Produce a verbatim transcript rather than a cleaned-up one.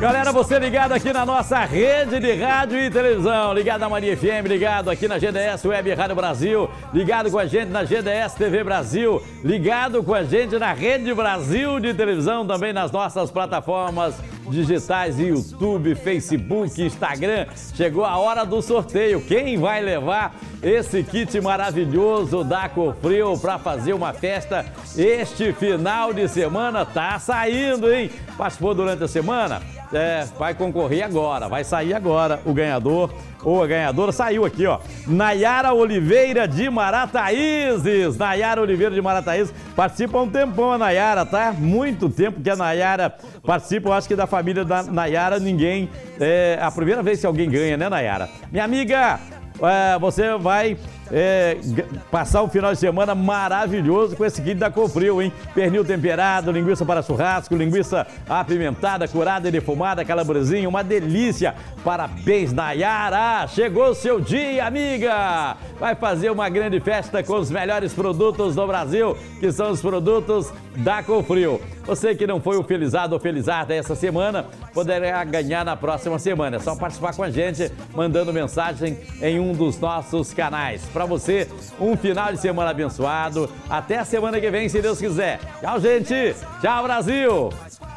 Galera, você ligado aqui na nossa rede de rádio e televisão, ligado na Mania F M, ligado aqui na G D S Web Rádio Brasil, ligado com a gente na G D S T V Brasil, ligado com a gente na Rede Brasil de televisão, também nas nossas plataformas digitais, YouTube, Facebook, Instagram. Chegou a hora do sorteio. Quem vai levar esse kit maravilhoso da Cofrio para fazer uma festa este final de semana? Tá saindo, hein? Participou durante a semana? É, vai concorrer agora, vai sair agora o ganhador ou a ganhadora. Saiu aqui, ó, Nayara Oliveira de Marataízes. Nayara Oliveira de Marataízes participa há um tempão, a Nayara, tá? Muito tempo que a Nayara participa. Eu acho que da família da Nayara ninguém, é a primeira vez que alguém ganha, né, Nayara? Minha amiga, é, você vai é, passar um final de semana maravilhoso com esse kit da Cofrio, hein? Pernil temperado, linguiça para churrasco, linguiça apimentada, curada e defumada, calabresinha, uma delícia. Parabéns, Nayara! Chegou o seu dia, amiga! Vai fazer uma grande festa com os melhores produtos do Brasil, que são os produtos da Cofrio. Você que não foi o felizado ou felizada essa semana, poderá ganhar na próxima semana. É só participar com a gente, mandando mensagem em um dos nossos canais. Para você, um final de semana abençoado. Até a semana que vem, se Deus quiser. Tchau, gente! Tchau, Brasil!